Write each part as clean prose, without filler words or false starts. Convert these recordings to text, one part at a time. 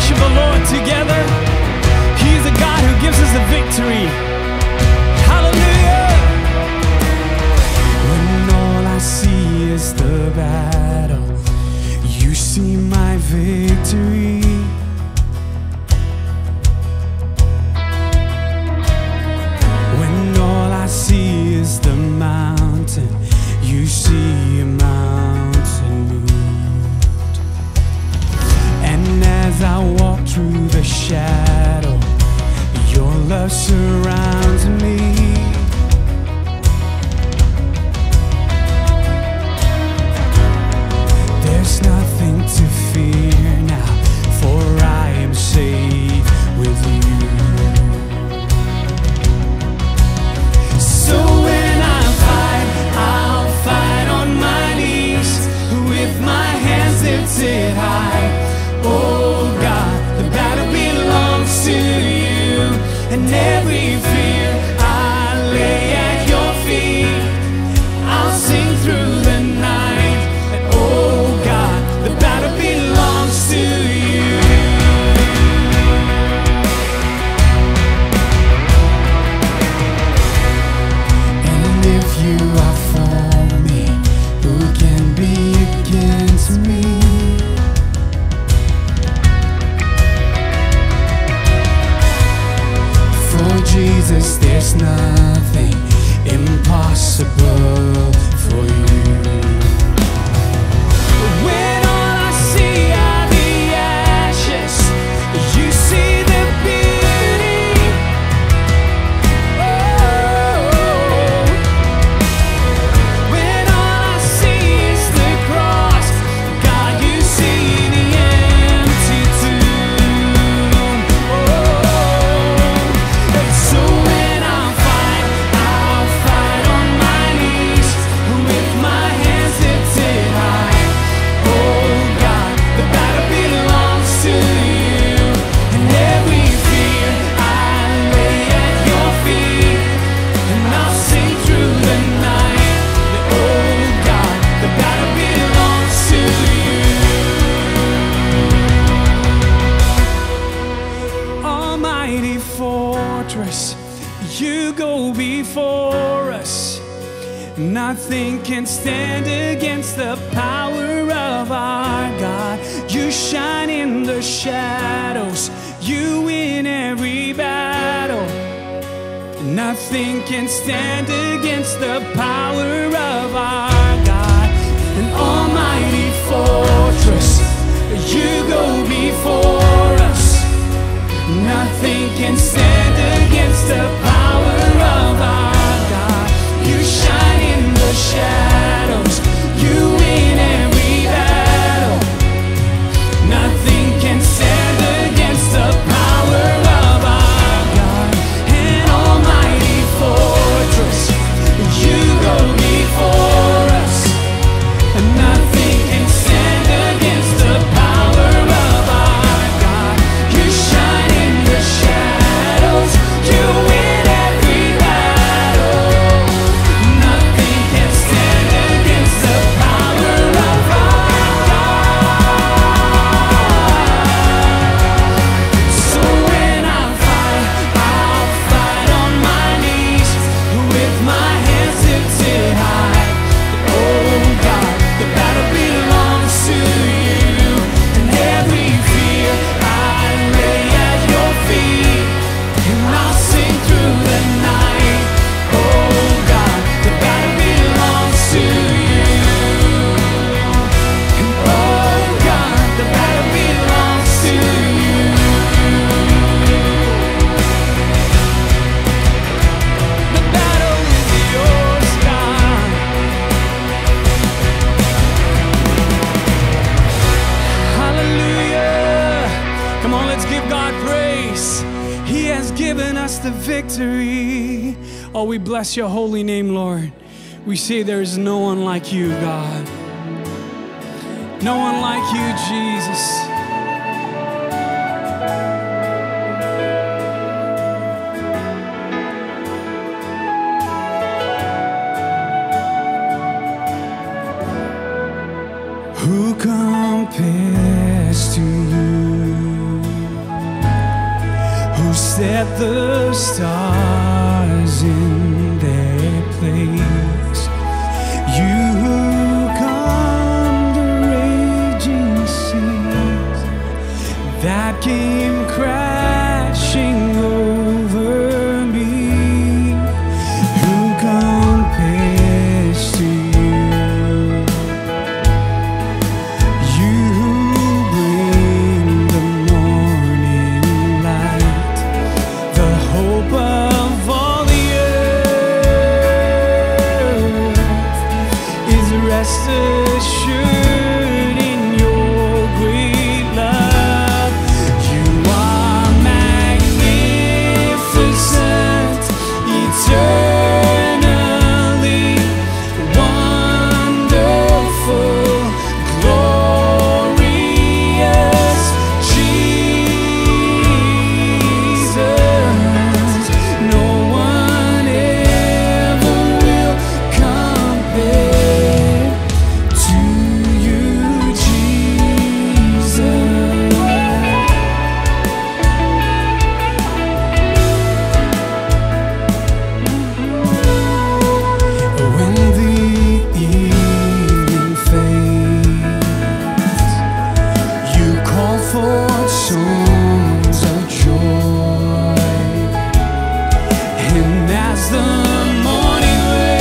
worship the Lord together. He's a God who gives us the victory. Hallelujah. When all I see is the battle, you see my victory. When all I see is the mountain, you see a mountain moved. And as I walk through the shadow, your love surrounds me. There's nothing to fear now, for I am safe with you. So when I fight, I'll fight on my knees, with my hands lifted high. Oh God, the battle belongs to you, and every fear I lay at your feet. I'll sing through the night, and oh God, the battle belongs to you. And if you are for me, who can be against me? For Jesus, there's nothing impossible for you. When all I see are the ashes, you see the beauty. Oh, when all I see is the cross, God, you see the empty tomb. Oh, so when I fight, I'll fight on my knees, with my hands lifted high. Oh God, the battle belongs to you, and every fear I lay at your feet. And I'll sing through the night that, oh God, the battle belongs to you. Almighty fortress, you go before us. Nothing can stand against the power of our God. You shine in the shadows, you win every battle. Nothing can stand against the power of our God. An almighty fortress, you go before us. Nothing can stand against the power of our God. You shine in the shadows, you win every battle. Nothing can stand against the power of our God. An almighty fortress, you go before us. And nothing can stand against the power of our God. You shine in the shadows, you win every battle. Nothing can stand against the power of our God. So when I fight, I'll fight on my knees, with my hands lifted high. Oh God, the battle belongs to you, and every fear I lay at your feet. And I'll sing through the night. Oh God, the battle belongs to you. And oh God, the battle belongs to you. The battle is yours, God. Hallelujah. Come on, let's give God praise. He has given us the victory. Oh, we bless your holy name, Lord. We say there is no one like you, God. No one like you, Jesus. Who compares to you? set the stars in their place. You who calm the raging seas that came crashing over me. Who compares to you? You who bring the morning light, the hope of all the earth is rest assured in your great love. You are magnificent, eternally wonderful, glorious Jesus. No one ever will compare to you, Jesus. When the evening fades, you call forth songs of joy, and as the morning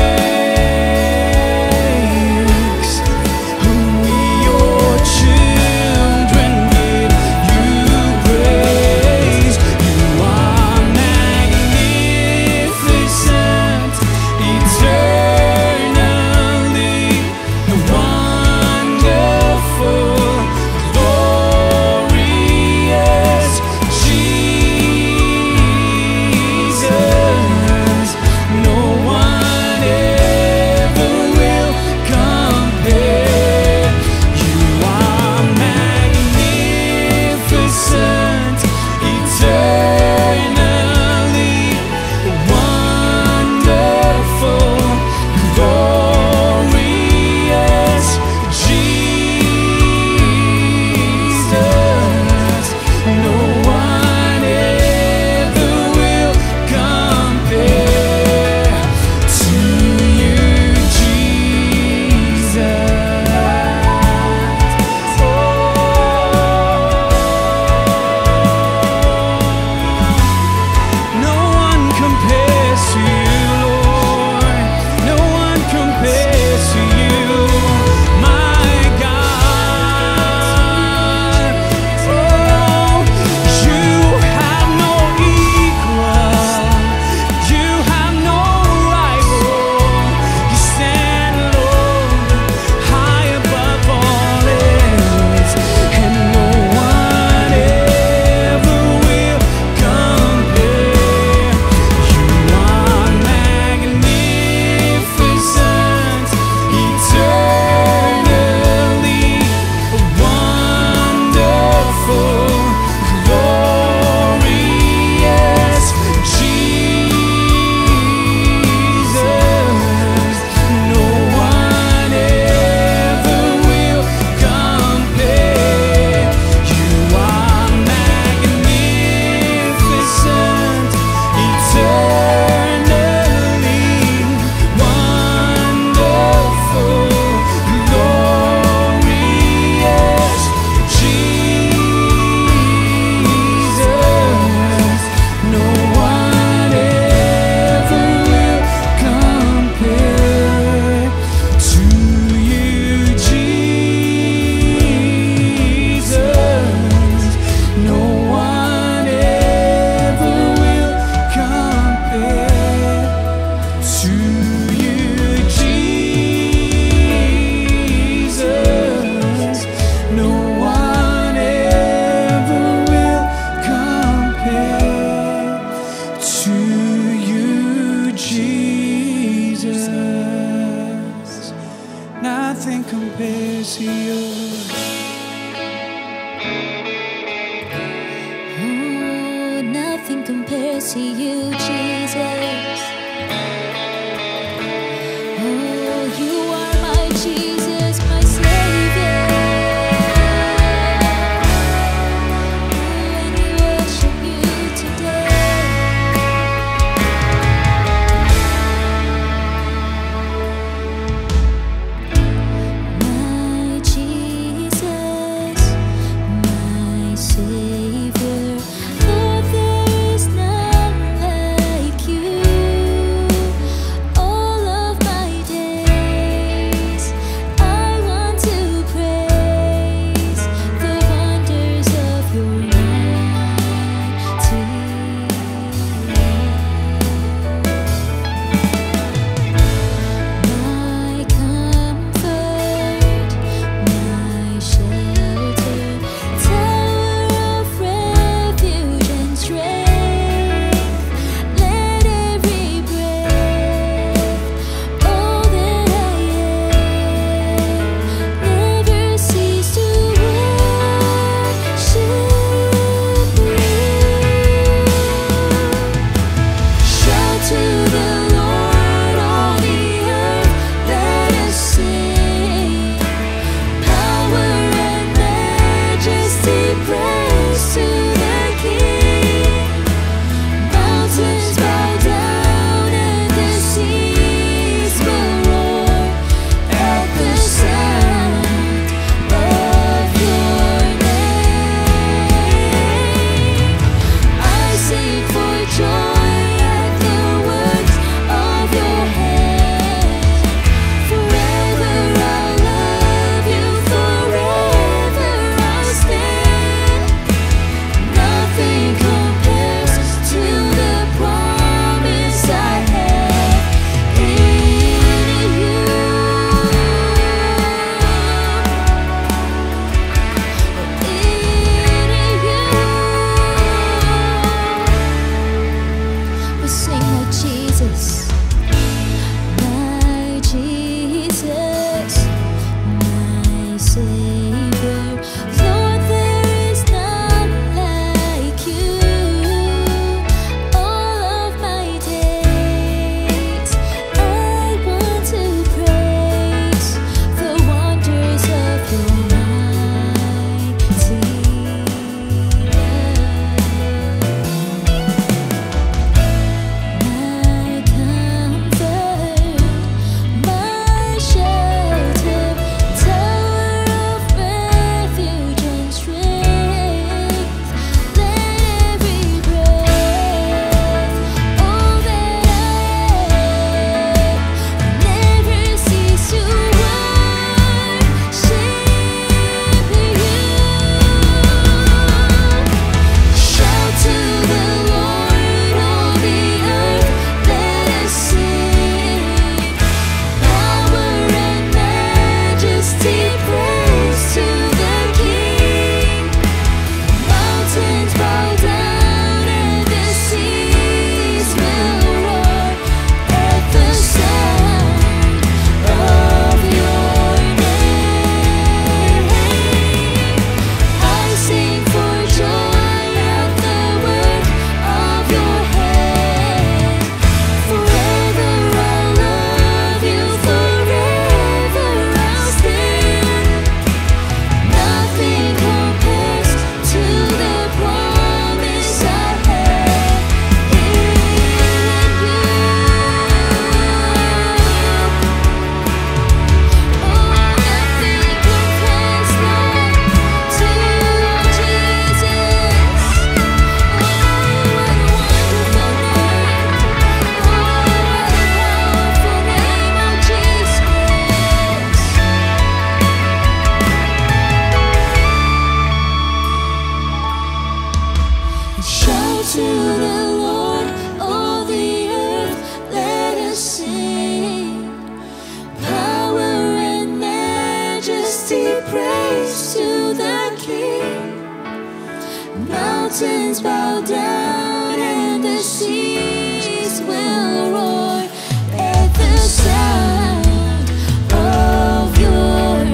wakes, we your children give you praise. You are magnificent, eternally wonderful, glorious Jesus. No one ever will compare. You are magnificent, eternally wonderful, glorious Jesus. No one ever will compare to you, Jesus. No one compares to you, Lord. No one compares to you, my God. Oh, you have no equal. You have no rival. You stand alone, high above all else, and no one ever will compare. You are magnificent, eternally wonderful, glorious Jesus. No one ever will compare. You are magnificent, eternally wonderful, glorious Jesus. No one ever will compare to you, Jesus. No one ever will compare to you, Jesus. No one ever will compare to you, Jesus. Nothing compares to you. Oh, nothing compares to you, Jesus. Oh, you are my Jesus, my Savior. And we worship you today. praise to the King. Mountains bow down and the seas will roar at the sound of your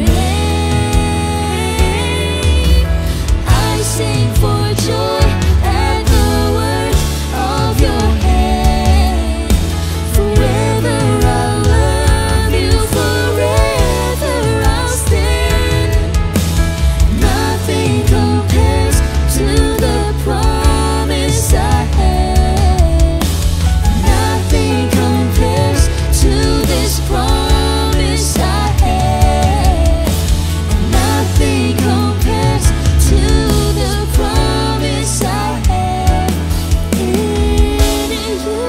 name. I sing for joy at the word of your hand. Forever I'll love you, forever I'll stand. Nothing compares to the promise I had. Nothing compares to this promise I had. Nothing compares to the promise I had in you.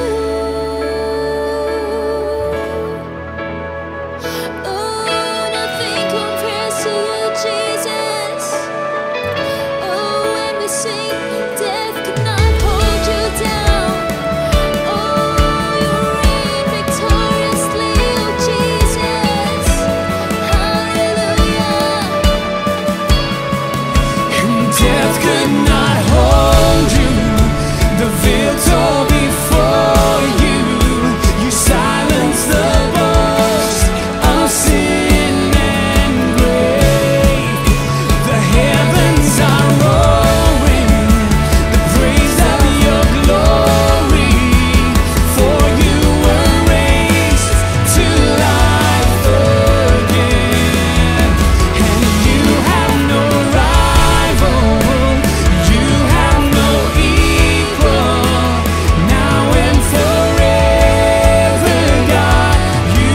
Oh, nothing compares to you, Jesus. Oh, when we sing, death could not hold you down. Oh, you reign victoriously, oh Jesus. Hallelujah. Death could not hold you. The veil tore before you. You silenced the boast of sin and grave. The heavens are roaring the praise of your glory. For you were raised to life again, and you have no rival. You have no equal. Now and forever, God, you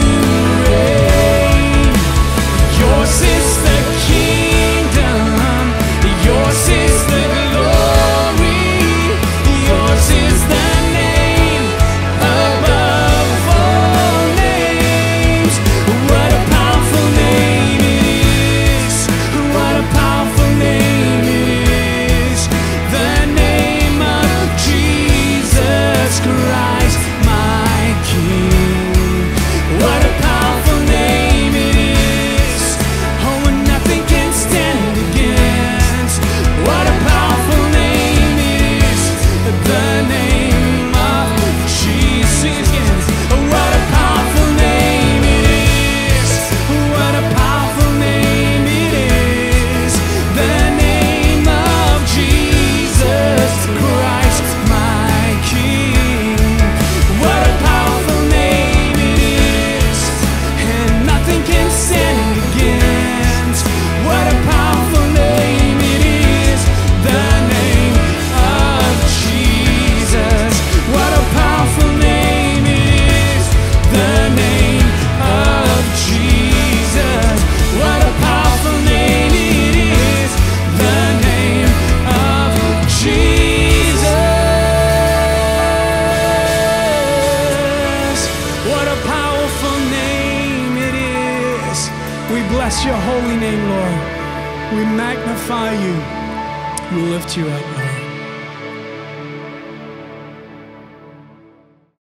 reign. Yours is the kingdom. Yours is the glory. Yours is the name above all names. What a powerful name it is. What a powerful name it is. The name of Jesus Christ, my King. What a powerful name it is. Oh, and nothing can stand against. What a powerful name it is. The name of Jesus. What a powerful name it is. What a powerful name it is. The name of Jesus Christ, my King. What a powerful name it is. And nothing can stand against. What a powerful name it is. The name of Jesus. What a powerful name it is. The name of Jesus. What a powerful name it is. The name of Jesus. What a powerful name it is. We bless your holy name, Lord. We magnify you. We lift you up, Lord.